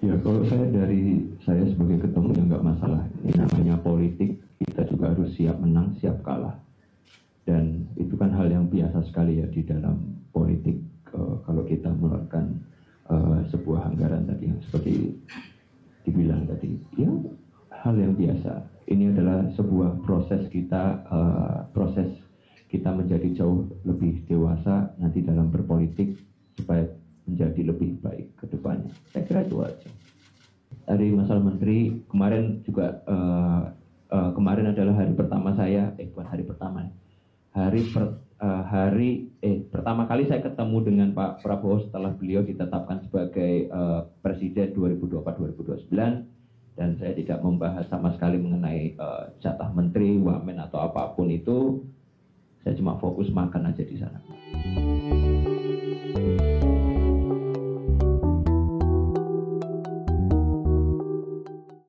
Ya, kalau saya sebagai ketemu ya nggak masalah. Ini namanya politik, kita juga harus siap menang, siap kalah. Dan itu kan hal yang biasa sekali ya di dalam politik. Kalau kita mengeluarkan sebuah anggaran tadi yang seperti dibilang tadi, ya hal yang biasa. Ini adalah sebuah proses kita menjadi jauh lebih dewasa nanti dalam berpolitik supaya menjadi lebih baik ke depannya. Saya kira itu aja. Dari masalah menteri, kemarin juga kemarin adalah hari pertama saya, bukan hari pertama, pertama kali saya ketemu dengan Pak Prabowo setelah beliau ditetapkan sebagai Presiden 2024-2029, dan saya tidak membahas sama sekali mengenai jatah menteri, wamen atau apapun itu. Saya cuma fokus makan aja di sana.